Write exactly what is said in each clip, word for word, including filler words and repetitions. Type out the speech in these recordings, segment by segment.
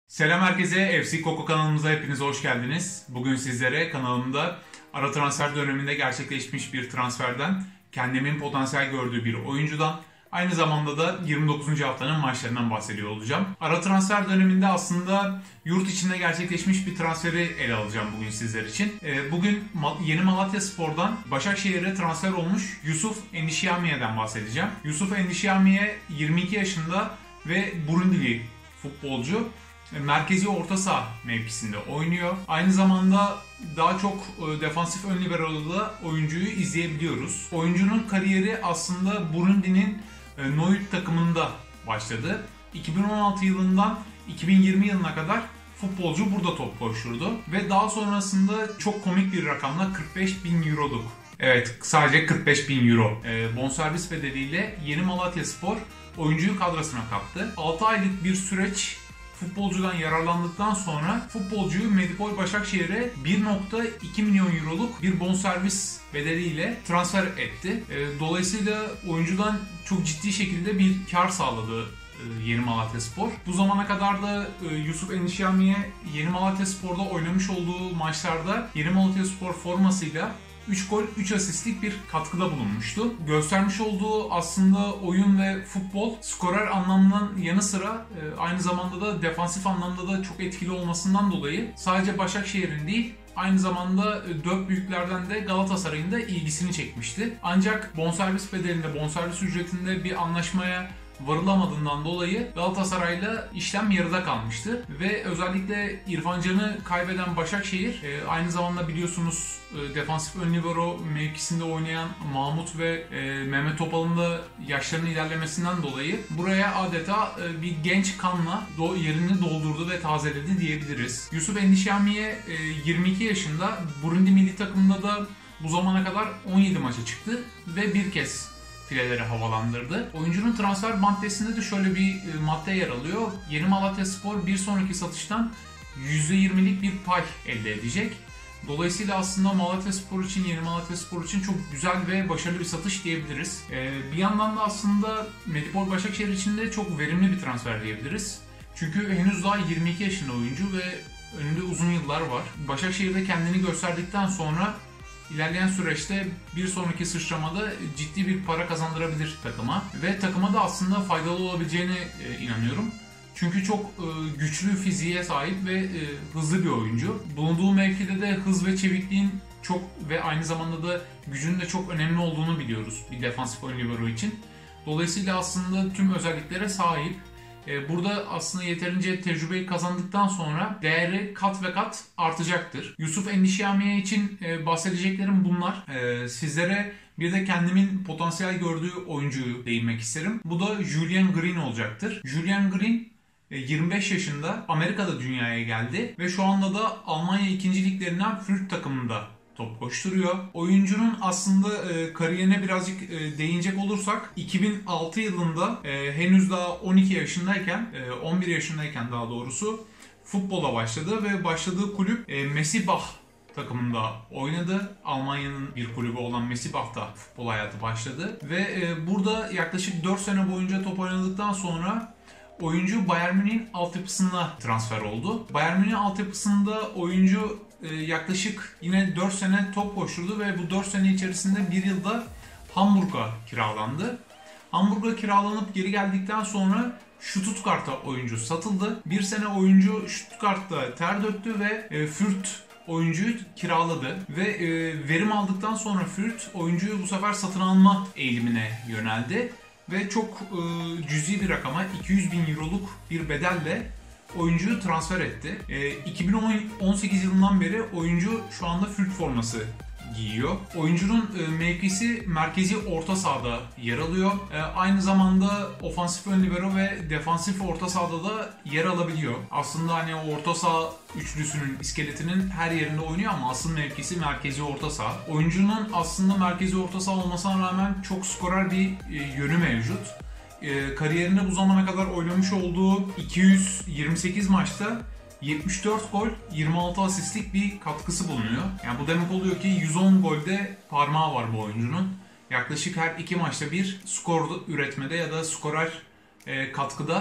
Selam herkese, F C Koko kanalımıza hepiniz hoş geldiniz. Bugün sizlere kanalımda ara transfer döneminde gerçekleşmiş bir transferden, kendimin potansiyel gördüğü bir oyuncudan, aynı zamanda da yirmi dokuzuncu haftanın maçlarından bahsediyor olacağım. Ara transfer döneminde aslında yurt içinde gerçekleşmiş bir transferi ele alacağım bugün sizler için. Bugün Yeni Malatyaspor'dan Başakşehir'e transfer olmuş Yusuf Endişiamiye'den bahsedeceğim. Yusuf Endişiamiye yirmi iki yaşında ve Burundili futbolcu. Merkezi orta saha mevkisinde oynuyor. Aynı zamanda daha çok defansif ön libero'da oyuncuyu izleyebiliyoruz. Oyuncunun kariyeri aslında Burundi'nin Noyut takımında başladı. iki bin on altı yılından iki bin yirmi yılına kadar futbolcu burada top koşturdu. Ve daha sonrasında çok komik bir rakamla kırk beş bin euroluk. Evet, sadece kırk beş bin euro bonservis bedeliyle Yeni Malatyaspor oyuncuyu kadrosuna kattı. altı aylık bir süreç futbolcudan yararlandıktan sonra futbolcuyu Medipol Başakşehir'e bir nokta iki milyon euroluk bir bonservis bedeliyle transfer etti. Dolayısıyla oyuncudan çok ciddi şekilde bir kar sağladı Yeni Malatyaspor. Bu zamana kadar da Yusuf Endişiamiye Yeni Malatyaspor'da oynamış olduğu maçlarda Yeni Malatyaspor formasıyla üç gol üç asistlik bir katkıda bulunmuştu. Göstermiş olduğu aslında oyun ve futbol skorer anlamının yanı sıra aynı zamanda da defansif anlamda da çok etkili olmasından dolayı sadece Başakşehir'in değil, aynı zamanda dört büyüklerden de Galatasaray'ın da ilgisini çekmişti. Ancak bonservis bedelinde, bonservis ücretinde bir anlaşmaya varılamadığından dolayı Galatasaray'la işlem yarıda kalmıştı ve özellikle İrfan Can'ı kaybeden Başakşehir aynı zamanda biliyorsunuz defansif ön libero mevkisinde oynayan Mahmut ve Mehmet Topal'ın da yaşlarının ilerlemesinden dolayı buraya adeta bir genç kanla yerini doldurdu ve tazeledi diyebiliriz. Yusuf Endişiamiye yirmi iki yaşında, Burundi milli takımında da bu zamana kadar on yedi maça çıktı ve bir kez fileleri havalandırdı. Oyuncunun transfer maddesinde de şöyle bir madde yer alıyor. Yeni Malatyaspor bir sonraki satıştan yüzde yirmilik bir pay elde edecek. Dolayısıyla aslında Malatyaspor için, Yeni Malatyaspor için çok güzel ve başarılı bir satış diyebiliriz. Ee, bir yandan da aslında Medipol Başakşehir için de çok verimli bir transfer diyebiliriz. Çünkü henüz daha yirmi iki yaşında oyuncu ve önünde uzun yıllar var. Başakşehir'de kendini gösterdikten sonra İlerleyen süreçte bir sonraki sıçramada ciddi bir para kazandırabilir takıma ve takıma da aslında faydalı olabileceğine inanıyorum. Çünkü çok güçlü fiziğe sahip ve hızlı bir oyuncu. Bulunduğu mevkide de hız ve çevikliğin çok ve aynı zamanda da gücünün de çok önemli olduğunu biliyoruz bir defansif ön libero için. Dolayısıyla aslında tüm özelliklere sahip. Burada aslında yeterince tecrübeyi kazandıktan sonra değeri kat ve kat artacaktır. Yusuf Endişiamiye için bahsedeceklerim bunlar. Sizlere bir de kendimin potansiyel gördüğü oyuncuyu değinmek isterim. Bu da Julian Green olacaktır. Julian Green yirmi beş yaşında, Amerika'da dünyaya geldi ve şu anda da Almanya ikinci liglerinden Fürth takımında top koşturuyor. Oyuncunun aslında e, kariyerine birazcık e, değinecek olursak iki bin altı yılında e, henüz daha on iki yaşındayken, e, on bir yaşındayken daha doğrusu futbola başladı ve başladığı kulüp e, Messibach takımında oynadı. Almanya'nın bir kulübü olan Messibach'ta futbol hayatı başladı ve e, burada yaklaşık dört sene boyunca top oynadıktan sonra oyuncu Bayern Münih'in altyapısına transfer oldu. Bayern Münih altyapısında oyuncu yaklaşık yine dört sene top koşturdu ve bu dört sene içerisinde bir yılda Hamburg'a kiralandı. Hamburg'a kiralanıp geri geldikten sonra Stuttgart'a oyuncu satıldı. Bir sene oyuncu Stuttgart'ta ter döktü ve Fürth oyuncuyu kiraladı ve verim aldıktan sonra Fürth oyuncuyu bu sefer satın alma eğilimine yöneldi ve çok cüzi bir rakama iki yüz bin euroluk bir bedelle oyuncuyu transfer etti. E, iki bin on sekiz yılından beri oyuncu şu anda Fürth forması giyiyor. Oyuncunun e, mevkisi merkezi orta sahada yer alıyor. E, aynı zamanda ofansif ön libero ve defansif orta sahada da yer alabiliyor. Aslında hani orta saha üçlüsünün, iskeletinin her yerinde oynuyor ama asıl mevkisi merkezi orta saha. Oyuncunun aslında merkezi orta saha olmasına rağmen çok skorer bir e, yönü mevcut. E, kariyerinde bu zamana kadar oynamış olduğu iki yüz yirmi sekiz maçta yetmiş dört gol, yirmi altı asistlik bir katkısı bulunuyor. Yani bu demek oluyor ki yüz on golde parmağı var bu oyuncunun. Yaklaşık her iki maçta bir skor üretmede ya da skorer e, katkıda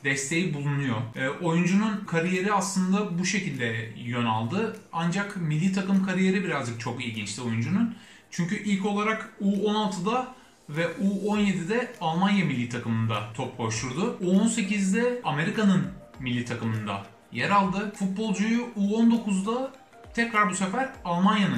desteği bulunuyor. E, oyuncunun kariyeri aslında bu şekilde yön aldı. Ancak milli takım kariyeri birazcık çok ilginçti oyuncunun. Çünkü ilk olarak U on altıda ve U on yedide Almanya milli takımında top koşturdu. U on sekizde Amerika'nın milli takımında yer aldı. Futbolcuyu U on dokuzda tekrar bu sefer Almanya'nın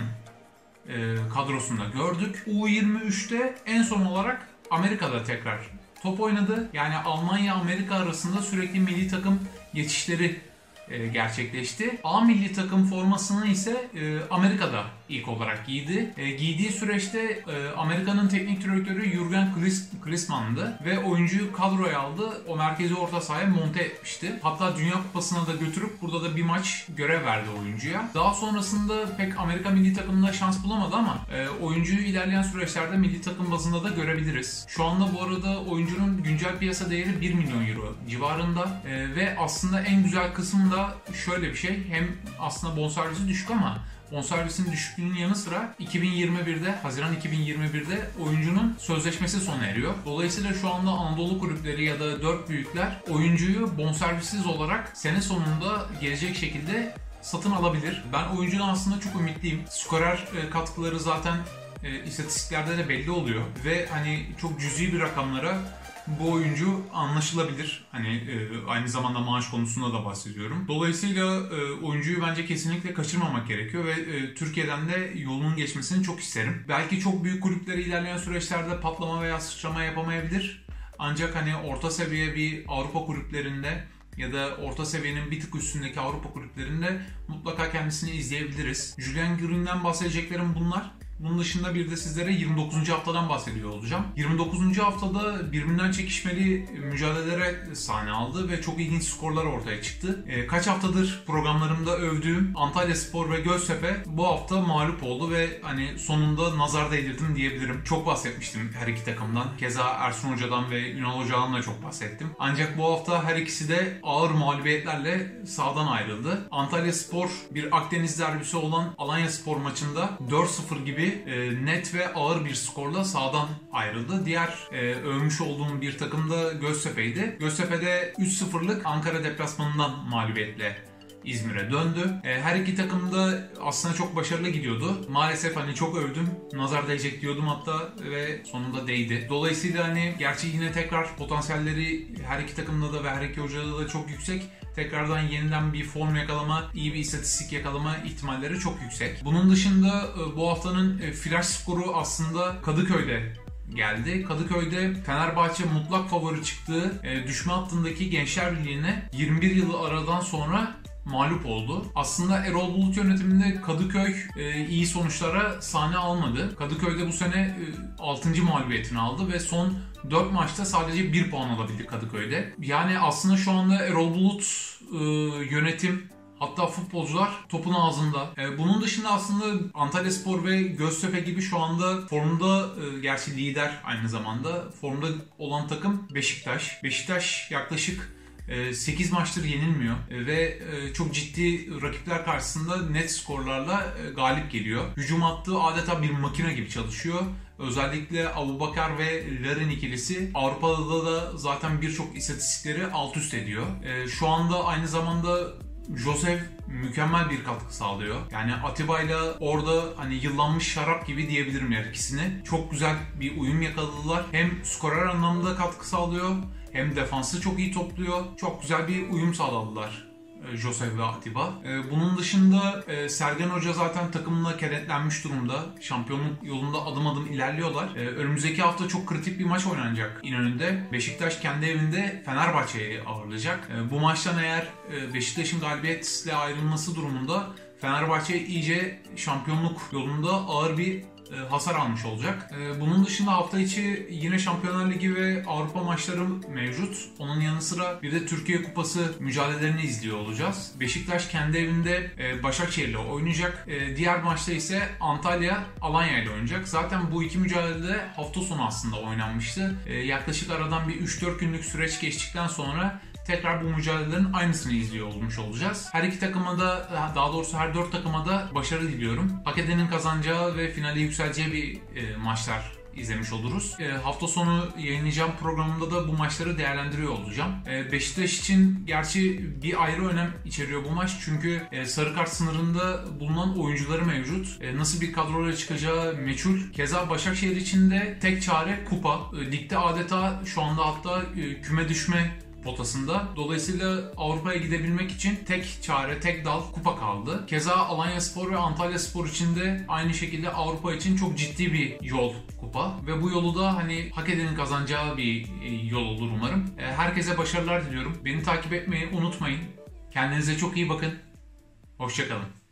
e, kadrosunda gördük. U yirmi üçte en son olarak Amerika'da tekrar top oynadı. Yani Almanya-Amerika arasında sürekli milli takım geçişleri e, gerçekleşti. A milli takım formasını ise e, Amerika'da ilk olarak giydi. E, giydiği süreçte e, Amerika'nın teknik direktörü Jürgen Klinsmann'dı ve oyuncuyu kadroya aldı. O merkezi orta sahaya monte etmişti. Hatta Dünya Kupası'na da götürüp burada da bir maç görev verdi oyuncuya. Daha sonrasında pek Amerika milli takımında şans bulamadı ama e, oyuncuyu ilerleyen süreçlerde milli takım bazında da görebiliriz. Şu anda bu arada oyuncunun güncel piyasa değeri bir milyon euro civarında e, ve aslında en güzel kısmı da şöyle bir şey. Hem aslında bonservisi düşük ama bonservisinin düşüklüğünün yanı sıra iki bin yirmi birde, Haziran iki bin yirmi birde oyuncunun sözleşmesi sona eriyor. Dolayısıyla şu anda Anadolu kulüpleri ya da dört büyükler oyuncuyu bonservissiz olarak sene sonunda gelecek şekilde satın alabilir. Ben oyuncudan aslında çok ümitliyim. Skorer katkıları zaten e, istatistiklerde de belli oluyor ve hani çok cüzi bir rakamlara bu oyuncu anlaşılabilir. Hani e, aynı zamanda maaş konusunda da bahsediyorum. Dolayısıyla e, oyuncuyu bence kesinlikle kaçırmamak gerekiyor ve e, Türkiye'den de yolunun geçmesini çok isterim. Belki çok büyük kulüpleri ilerleyen süreçlerde patlama veya sıçrama yapamayabilir. Ancak hani orta seviye bir Avrupa kulüplerinde ya da orta seviyenin bir tık üstündeki Avrupa kulüplerinde mutlaka kendisini izleyebiliriz. Julian Green'den bahsedeceklerim bunlar. Bunun dışında bir de sizlere yirmi dokuzuncu haftadan bahsediyor olacağım. yirmi dokuzuncu haftada birbirinden çekişmeli mücadelelere sahne aldı ve çok ilginç skorlar ortaya çıktı. E, kaç haftadır programlarımda övdüğüm Antalyaspor ve Göztepe bu hafta mağlup oldu ve hani sonunda nazar değdirdim diyebilirim. Çok bahsetmiştim her iki takımdan. Keza Ersun Hoca'dan ve Ünal Hoca'dan da çok bahsettim. Ancak bu hafta her ikisi de ağır mağlubiyetlerle sahadan ayrıldı. Antalyaspor bir Akdeniz derbisi olan Alanyaspor maçında dört sıfır gibi E, net ve ağır bir skorla sahadan ayrıldı. Diğer e, övmüş olduğum bir takım da Göztepe'ydi. Göztepe'de üç sıfırlık Ankara deplasmanından mağlubiyetle İzmir'e döndü. E, her iki takım da aslında çok başarılı gidiyordu. Maalesef hani çok övdüm. Nazar değecek diyordum hatta ve sonunda değdi. Dolayısıyla hani gerçi yine tekrar potansiyelleri her iki takımda da ve her iki hocada da çok yüksek. Tekrardan yeniden bir form yakalama, iyi bir istatistik yakalama ihtimalleri çok yüksek. Bunun dışında bu haftanın flash skoru aslında Kadıköy'de geldi. Kadıköy'de Fenerbahçe mutlak favori çıktığı düşme hattındaki Gençler Birliği'ne yirmi bir yıl aradan sonra mağlup oldu. Aslında Erol Bulut yönetiminde Kadıköy e, iyi sonuçlara sahne almadı. Kadıköy'de bu sene e, altıncı mağlubiyetini aldı ve son dört maçta sadece bir puan alabildi Kadıköy'de. Yani aslında şu anda Erol Bulut e, yönetim, hatta futbolcular topun ağzında. E, bunun dışında aslında Antalyaspor ve Göztepe gibi şu anda formda, e, gerçi lider aynı zamanda formda olan takım Beşiktaş. Beşiktaş yaklaşık sekiz maçtır yenilmiyor ve çok ciddi rakipler karşısında net skorlarla galip geliyor. Hücum hattı adeta bir makine gibi çalışıyor. Özellikle Abubakar ve Larin ikilisi Avrupa'da da zaten birçok istatistikleri alt üst ediyor. Şu anda aynı zamanda Josef mükemmel bir katkı sağlıyor. Yani Atiba'yla orada hani yıllanmış şarap gibi diyebilirim her ikisini. Çok güzel bir uyum yakaladılar. Hem skorer anlamında katkı sağlıyor, hem defansı çok iyi topluyor. Çok güzel bir uyum sağladılar Josef ve Atiba. Bunun dışında Sergen Hoca zaten takımla kenetlenmiş durumda. Şampiyonluk yolunda adım adım ilerliyorlar. Önümüzdeki hafta çok kritik bir maç oynanacak İnönü'nde. Beşiktaş kendi evinde Fenerbahçe'yi ağırlayacak. Bu maçtan eğer Beşiktaş'ın galibiyetle ayrılması durumunda Fenerbahçe iyice şampiyonluk yolunda ağır bir hasar almış olacak. Bunun dışında hafta içi yine Şampiyonlar Ligi ve Avrupa maçları mevcut. Onun yanı sıra bir de Türkiye Kupası mücadelelerini izliyor olacağız. Beşiktaş kendi evinde Başakşehir'le oynayacak. Diğer maçta ise Antalya Alanya ile oynayacak. Zaten bu iki mücadelede hafta sonu aslında oynanmıştı. Yaklaşık aradan bir üç dört günlük süreç geçtikten sonra tekrar bu mücadelelerin aynısını izliyor olmuş olacağız. Her iki takıma da, daha doğrusu her dört takıma da başarı diliyorum. Hak edenin kazanacağı ve finale yükseleceği bir e, maçlar izlemiş oluruz. E, hafta sonu yayınlayacağım programımda da bu maçları değerlendiriyor olacağım. E, Beşiktaş için gerçi bir ayrı önem içeriyor bu maç. Çünkü e, sarı kart sınırında bulunan oyuncuları mevcut. E, nasıl bir kadroyla çıkacağı meçhul. Keza Başakşehir için de tek çare kupa. E, ligde adeta şu anda hatta e, küme düşme potasında. Dolayısıyla Avrupa'ya gidebilmek için tek çare, tek dal kupa kaldı. Keza Alanyaspor ve Antalyaspor için de aynı şekilde Avrupa için çok ciddi bir yol kupa. Ve bu yolu da hani hak edenin kazanacağı bir yol olur umarım. Herkese başarılar diliyorum. Beni takip etmeyi unutmayın. Kendinize çok iyi bakın. Hoşça kalın.